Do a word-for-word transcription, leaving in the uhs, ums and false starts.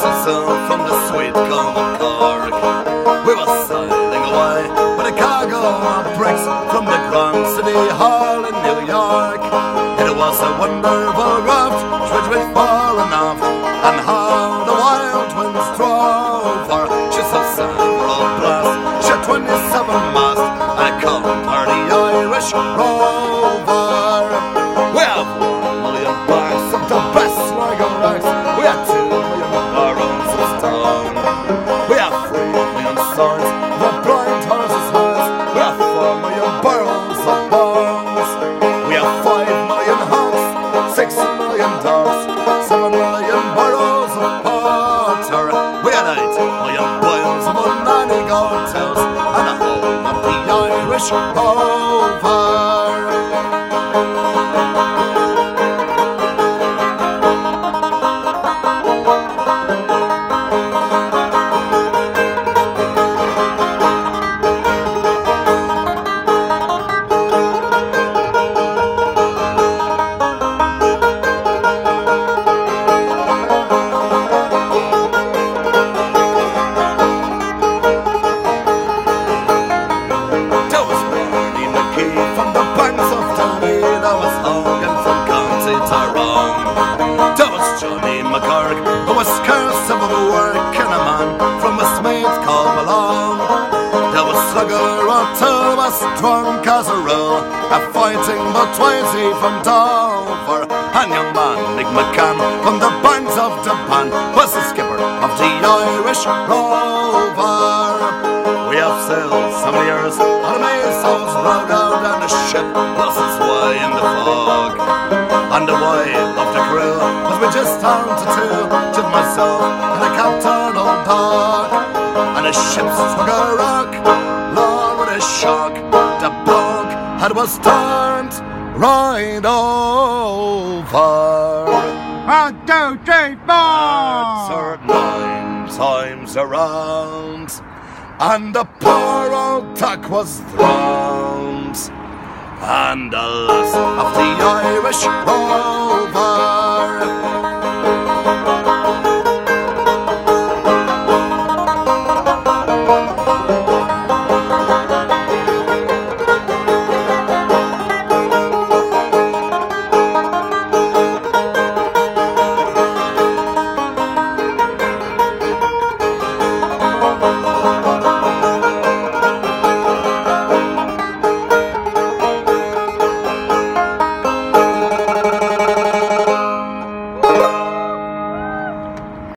a sail from the sweet Gulf of Cork. We were sailing away with a cargo of bricks from the Grand City Hall in New York. It was a wonderful raft, which went far enough, and how the wild winds drove her. She said several blasts, she had twenty-seven masts, and it called her the Irish Rover. We have one million bags of the best Sligo racks. We have two million barrels of stone. We have three million swords, the blind horses' heads. We have four million barrels of bones. We have five million hogs, six million dogs, seven million barrels of porter. We had eight million boils of uncanny goatels, and a whole of the Irish Rover. Drunk as a row, a fighting but twizy from Dover. And young man Nick McCann from the banks of Japan was the skipper of the Irish Rover. We have sailed so many years on a Mesos rowed out, and the ship lost its way in the fog. And the wife of the crew was we just down to two, just myself and a captain old dog. And the ship struck a rock, Lord, with a shock. The bloke had was turned right over. One, two, three, four. Turned nine times around, and the poor old tack was drowned. And the last of the Irish Rover